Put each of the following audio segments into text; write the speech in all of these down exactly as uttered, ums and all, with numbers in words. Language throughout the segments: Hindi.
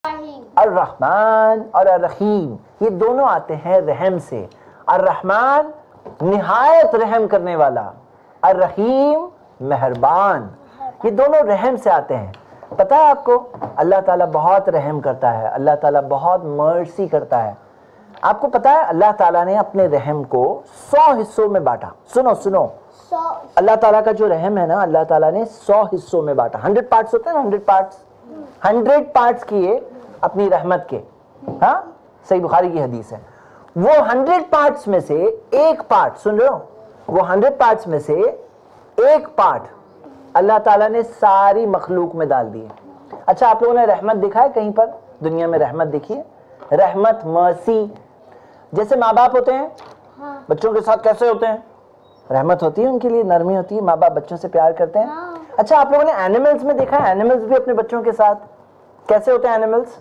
अर्रहमान और अर्रहीम, ये दोनों आते हैं रहम से। अर्रहमान निहायत रहम करने वाला, अर्रहीम मेहरबान, ये दोनों रहम से आते हैं। पता है आपको, अल्लाह ताला बहुत रहम करता है, अल्लाह ताला बहुत मर्सी करता है। आपको पता है अल्लाह ताला ने अपने रहम को सौ हिस्सों में बांटा। सुनो सुनो, अल्लाह ताला का जो रहम है ना, अल्लाह ताला ने सौ हिस्सों में बांटा। हंड्रेड पार्ट्स होते हैं ना, हंड्रेड पार्ट्स, हंड्रेड पार्ट्स किए अपनी रहमत के। हाँ, सही बुखारी की हदीस है। वो हंड्रेड पार्ट्स में से एक पार्ट, सुन रहे हो, वो हंड्रेड पार्ट्स में से एक पार्ट अल्लाह ताला ने सारी मखलूक में डाल दिए। अच्छा, आप लोगों ने रहमत देखा है कहीं पर दुनिया में? रहमत देखिए, रहमत, मर्सी। जैसे माँ बाप होते हैं, हाँ। बच्चों के साथ कैसे होते हैं? रहमत होती है उनके लिए, नरमी होती है, माँ बाप बच्चों से प्यार करते हैं। हाँ। अच्छा, आप लोगों ने एनिमल्स में देखा है, एनिमल्स भी अपने बच्चों के साथ कैसे होते हैं? एनिमल्स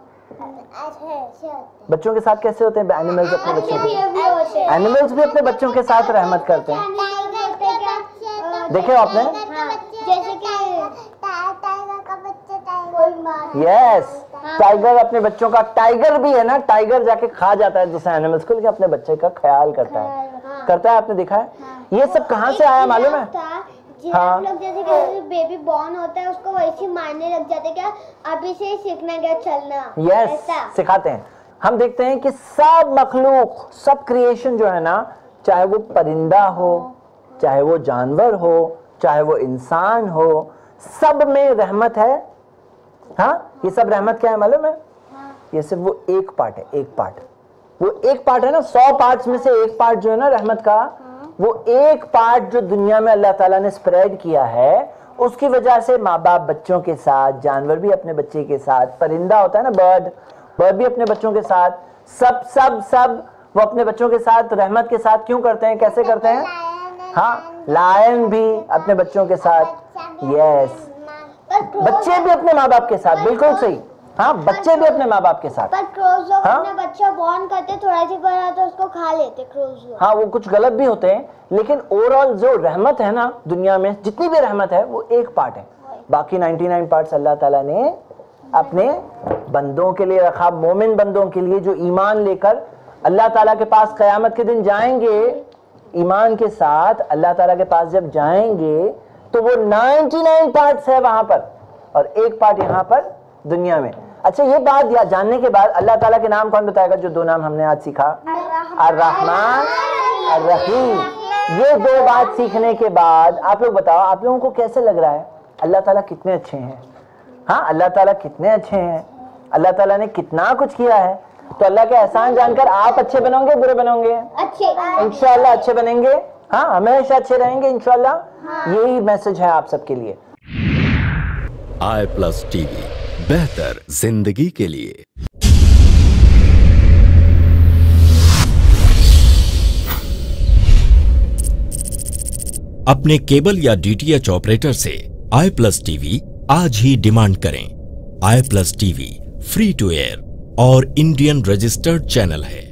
बच्चों के साथ कैसे होते हैं? एनिमल्स अपने बच्चों के साथ, एनिमल्स भी अपने बच्चों के साथ रहमत करते हैं। देखे हो आपने? जैसे कि यस, टाइगर अपने बच्चों का, टाइगर भी है ना, टाइगर जाके खा जाता है दूसरे एनिमल्स को, लेकिन अपने बच्चे का ख्याल करता है। हाँ। करता है, आपने देखा है? हाँ। ये सब कहाँ से आया मालूम है? हाँ। लोग जैसे कि बेबी बॉर्न होता है उसको वैसे मारने लग जाते, क्या अभी से ही सीखना गया चलना? यस, सिखाते हैं। हम देखते हैं कि सब मखलूक, सब क्रिएशन जो है ना, चाहे वो परिंदा हो, चाहे वो जानवर हो, चाहे वो इंसान हो, सब में रहमत है। हाँ, ये सब रहमत क्या है मालूम है? हाँ। ये सिर्फ वो एक पार्ट है, एक पार्ट, वो एक पार्ट है ना, सौ पार्ट्स में से एक पार्ट जो है ना रहमत का, हाँ। वो एक पार्ट जो दुनिया में अल्लाह ताला ने स्प्रेड किया है, उसकी वजह से माँ बाप बच्चों के साथ, जानवर भी अपने बच्चे के साथ, परिंदा होता है ना, बर्ड, बर्ड भी अपने बच्चों के साथ, सब सब सब वो अपने बच्चों के साथ रहमत के साथ क्यों करते हैं, कैसे करते हैं? हाँ, लायन भी अपने बच्चों के साथ। यस, बच्चे भी अपने माँ बाप के साथ, बिल्कुल सही। हाँ, बच्चे भी अपने माँ बाप के साथ। पर क्रोज़ लोग अपना बच्चा बॉर्न करते, थोड़ा सी बड़ा तो उसको खा लेते क्रोज़ लोग। हाँ, वो कुछ गलत भी होते हैं, लेकिन ओवरऑल जो रहमत है ना दुनिया में, जितनी भी रहमत है वो एक पार्ट है, बाकी निन्यानवे पार्ट्स अल्लाह ताला ने अपने बंदों के लिए रखा, मोमिन बंदों के लिए जो ईमान लेकर अल्लाह ताला के पास क़यामत के दिन जाएंगे, ईमान के साथ अल्लाह ताला के पास जब जाएंगे तो वो निन्यानवे पार्ट्स है वहां पर और एक पार्ट यहाँ पर दुनिया में। अच्छा, ये बात या जानने के बाद अल्लाह ताला के नाम कौन बताएगा? जो दो नाम हमने आज सीखा, अर्रहमान, अर्रहीम। ये दो बात सीखने के बाद आप लोग बताओ, आप लोगों को कैसे लग रहा है अल्लाह ताला कितने अच्छे हैं? हाँ, अल्लाह ताला कितने अच्छे हैं, अल्लाह ताला ने कितना कुछ किया है। तो अल्लाह के एहसान जानकर आप अच्छे बनोगे, बुरे बनोगे? अच्छे, इंशाअल्लाह अच्छे बनेंगे। हाँ, हमेशा अच्छे रहेंगे इंशाअल्लाह। हाँ। यही मैसेज है आप सबके लिए। आई प्लस टीवी, बेहतर जिंदगी के लिए। अपने केबल या डीटीएच ऑपरेटर से आई प्लस टीवी आज ही डिमांड करें। I plus TV free to air और इंडियन रजिस्टर्ड चैनल है।